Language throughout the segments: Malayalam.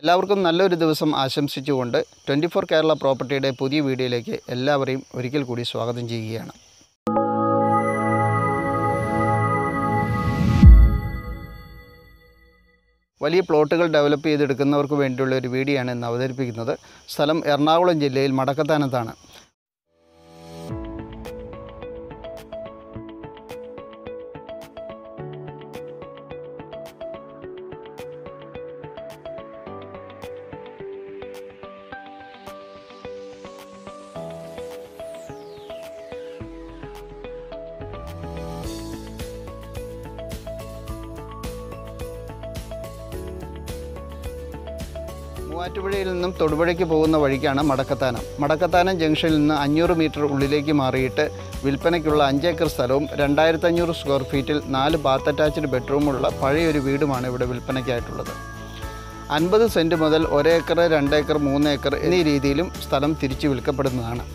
എല്ലാവർക്കും നല്ലൊരു ദിവസം ആശംസിച്ചുകൊണ്ട് 24 കേരള പ്രോപ്പർട്ടിയുടെ പുതിയ വീഡിയോയിലേക്ക് എല്ലാവരെയും ഒരിക്കൽ കൂടി സ്വാഗതം ചെയ്യുകയാണ്. വലിയ പ്ലോട്ടുകൾ ഡെവലപ്പ് ചെയ്തെടുക്കുന്നവർക്ക് വേണ്ടിയുള്ള ഒരു വീഡിയോ ആണ് ഇന്ന് അവതരിപ്പിക്കുന്നത്. സ്ഥലം എറണാകുളം ജില്ലയിൽ മടക്കത്താനത്താണ്. മൂവാറ്റുപുഴയിൽ നിന്നും തൊടുപുഴയ്ക്ക് പോകുന്ന വഴിക്കാണ് മടക്കത്താനം. മടക്കത്താനം ജംഗ്ഷനിൽ നിന്ന് 500 മീറ്റർ ഉള്ളിലേക്ക് മാറിയിട്ട് വിൽപ്പനയ്ക്കുള്ള 5 ഏക്കർ സ്ഥലവും 2500 സ്ക്വയർ ഫീറ്റിൽ 4 ബാത്ത് അറ്റാച്ച്ഡ് ബെഡ്റൂമുള്ള പഴയൊരു വീടുമാണ് ഇവിടെ വിൽപ്പനയ്ക്കായിട്ടുള്ളത്. 50 സെൻറ്റ് മുതൽ 1 ഏക്കർ, 2 ഏക്കർ, 3 ഏക്കർ എന്നീ രീതിയിലും സ്ഥലം തിരിച്ചു വിൽക്കപ്പെടുന്നതാണ്.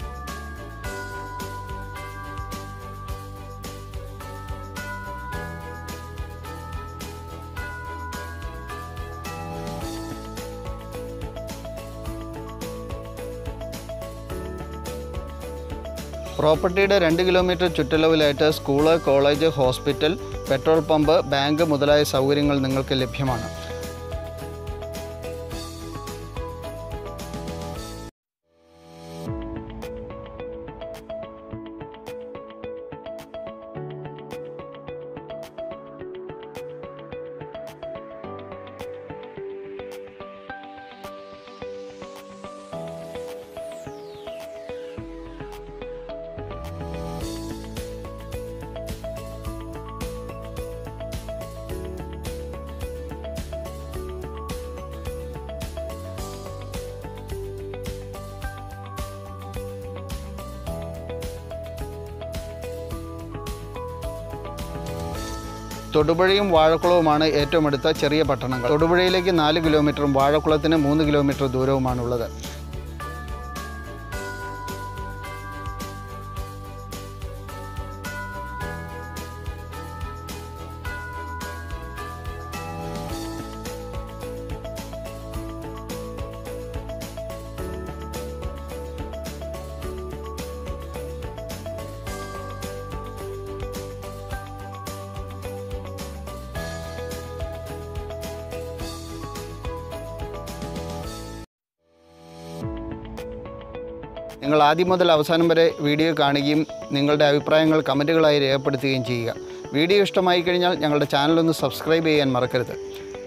പ്രോപ്പർട്ടിയുടെ 2 കിലോമീറ്റർ ചുറ്റളവിലായിട്ട് school, college, hospital, petrol pump, bank മുതലായ സൗകര്യങ്ങൾ നിങ്ങൾക്ക് ലഭ്യമാണ്. തൊടുപുഴയും വാഴക്കുളവുമാണ് ഏറ്റവും അടുത്ത ചെറിയ പട്ടണങ്ങൾ. തൊടുപുഴയിലേക്ക് 4 കിലോമീറ്ററും വാഴക്കുളത്തിന് 3 കിലോമീറ്റർ ദൂരവുമാണുള്ളത്. നിങ്ങൾ ആദ്യം മുതൽ അവസാനം വരെ വീഡിയോ കാണുകയും നിങ്ങളുടെ അഭിപ്രായങ്ങൾ കമൻറ്റുകളായി രേഖപ്പെടുത്തുകയും ചെയ്യുക. വീഡിയോ ഇഷ്ടമായി കഴിഞ്ഞാൽ ഞങ്ങളുടെ ചാനലൊന്ന് സബ്സ്ക്രൈബ് ചെയ്യാൻ മറക്കരുത്.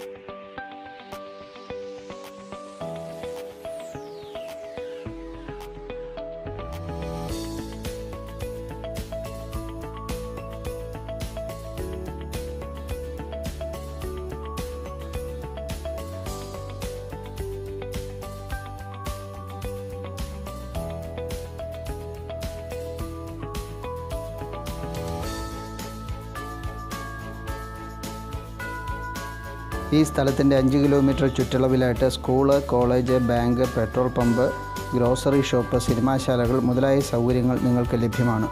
ഈ സ്ഥലത്തിൻ്റെ 5 കിലോമീറ്റർ ചുറ്റളവിലായിട്ട് school, college, bank, petrol pump, grocery shop, സിനിമാശാലകൾ മുതലായ സൗകര്യങ്ങൾ നിങ്ങൾക്ക് ലഭ്യമാണ്.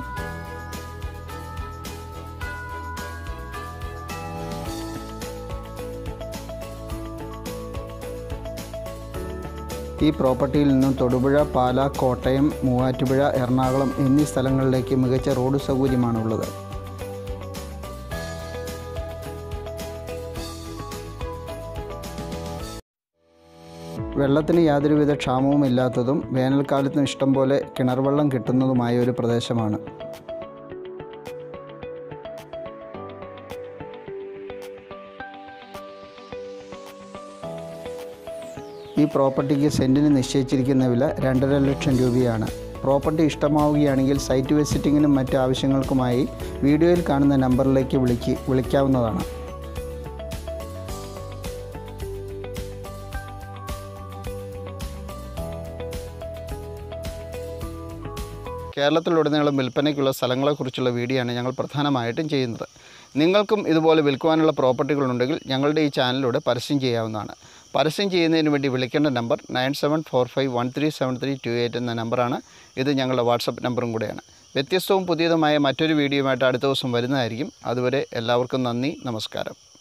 ഈ പ്രോപ്പർട്ടിയിൽ നിന്നും തൊടുപുഴ, പാലാ, കോട്ടയം, മൂവാറ്റുപുഴ, എറണാകുളം എന്നീ സ്ഥലങ്ങളിലേക്ക് മികച്ച റോഡ് സൗകര്യമാണുള്ളത്. വെള്ളത്തിന് യാതൊരുവിധ ക്ഷാമവും ഇല്ലാത്തതും വേനൽക്കാലത്തും ഇഷ്ടം പോലെ കിണർ വെള്ളം കിട്ടുന്നതുമായ ഒരു പ്രദേശമാണ്. ഈ പ്രോപ്പർട്ടിക്ക് സെൻറ്റിന് നിശ്ചയിച്ചിരിക്കുന്ന വില 2.5 ലക്ഷം രൂപയാണ്. പ്രോപ്പർട്ടി ഇഷ്ടമാവുകയാണെങ്കിൽ സൈറ്റ് വിസിറ്റിങ്ങിനും മറ്റ് ആവശ്യങ്ങൾക്കുമായി വീഡിയോയിൽ കാണുന്ന നമ്പറിലേക്ക് വിളിക്കാവുന്നതാണ്. കേരളത്തിലുടനീളം വിൽപ്പനയ്ക്കുള്ള സ്ഥലങ്ങളെക്കുറിച്ചുള്ള വീഡിയോ ആണ് ഞങ്ങൾ പ്രധാനമായിട്ടും ചെയ്യുന്നത്. നിങ്ങൾക്കും ഇതുപോലെ വിൽക്കുവാനുള്ള പ്രോപ്പർട്ടികളുണ്ടെങ്കിൽ ഞങ്ങളുടെ ഈ ചാനലിലൂടെ പരസ്യം ചെയ്യാവുന്നതാണ്. പരസ്യം ചെയ്യുന്നതിന് വേണ്ടി വിളിക്കേണ്ട നമ്പർ 9745137328 എന്ന നമ്പറാണ്. ഇത് ഞങ്ങളുടെ വാട്സപ്പ് നമ്പറും കൂടെയാണ്. വ്യത്യസ്തവും പുതിയതുമായ മറ്റൊരു വീഡിയോയുമായിട്ട് അടുത്ത ദിവസം വരുന്നതായിരിക്കും. അതുവരെ എല്ലാവർക്കും നന്ദി, നമസ്കാരം.